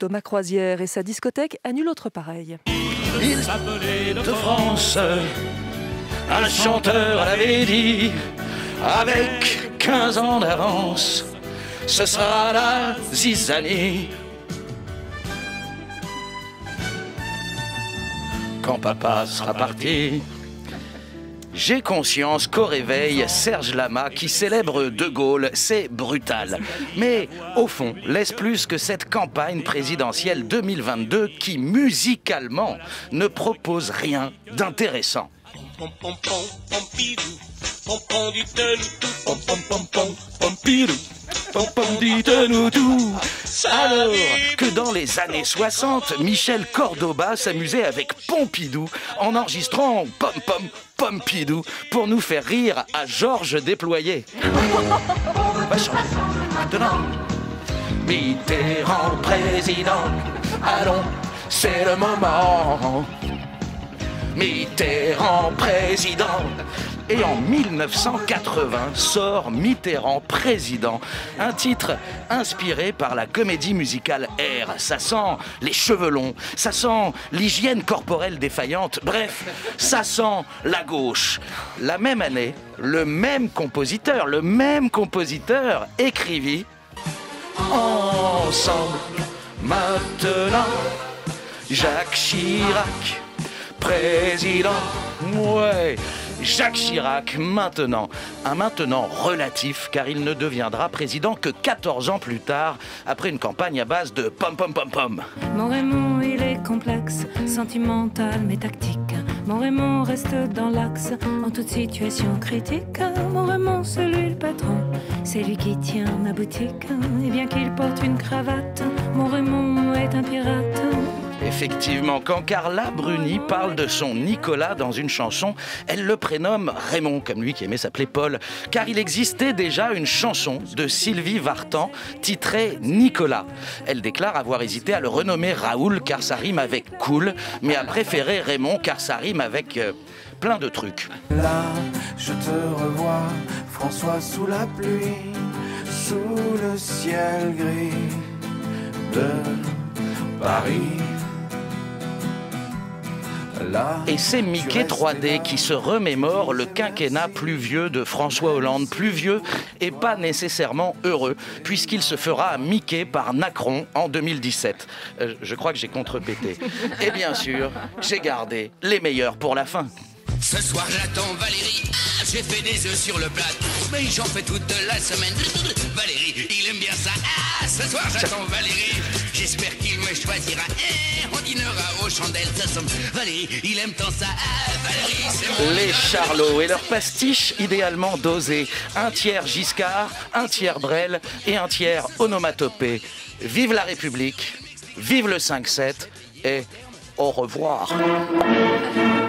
Thomas Croisière et sa discothèque à nul autre pareil. Il s'appelait de France, un chanteur l'avait dit, avec 15 ans d'avance, ce sera la zizanie. Quand papa sera parti, j'ai conscience qu'au réveil, Serge Lama qui célèbre De Gaulle, c'est brutal. Mais au fond, laisse plus que cette campagne présidentielle 2022 qui, musicalement, ne propose rien d'intéressant. Dites-nous tout. Alors que dans les années 60, Michel Cordoba s'amusait avec Pompidou en enregistrant Pom Pom Pompidou pour nous faire rire à Georges Déployé. On va changer. Maintenant, Mitterrand président, allons, c'est le moment. Mitterrand président. Et en 1980 sort Mitterrand président, un titre inspiré par la comédie musicale R. Ça sent les cheveux longs, ça sent l'hygiène corporelle défaillante, bref, ça sent la gauche. La même année, le même compositeur écrivit Ensemble, maintenant, Jacques Chirac, président, ouais. Jacques Chirac, maintenant. Un maintenant relatif, car il ne deviendra président que 14 ans plus tard, après une campagne à base de pom-pom-pom-pom. Mon Raymond, il est complexe, sentimental mais tactique. Mon Raymond reste dans l'axe, en toute situation critique. Mon Raymond, c'est lui le patron, c'est lui qui tient ma boutique. Et bien qu'il porte une cravate, mon Raymond est un pirate. Effectivement, quand Carla Bruni parle de son Nicolas dans une chanson, elle le prénomme Raymond, comme lui qui aimait s'appeler Paul, car il existait déjà une chanson de Sylvie Vartan titrée Nicolas. Elle déclare avoir hésité à le renommer Raoul car ça rime avec cool, mais a préféré Raymond car ça rime avec plein de trucs. Là, je te revois, François sous la pluie, sous le ciel gris de Paris. Et c'est Mickey 3D qui se remémore le quinquennat pluvieux de François Hollande. Pluvieux et pas nécessairement heureux, puisqu'il se fera Mickey par Nacron en 2017. Je crois que j'ai contrepété. Et bien sûr, j'ai gardé les meilleurs pour la fin. Ce soir j'attends Valérie, j'ai fait des œufs sur le plat, mais j'en fais toute la semaine. Valérie, il aime bien ça. Ce soir j'attends Valérie, j'espère qu'il me choisira. On dînera aux chandelles, ça sonne. Valérie, il aime tant ça. Valérie, c'est mon... Les Charlots et leurs pastiches idéalement dosés. Un tiers Giscard, un tiers Brel et un tiers onomatopée. Vive la République, vive le 5-7 et au revoir.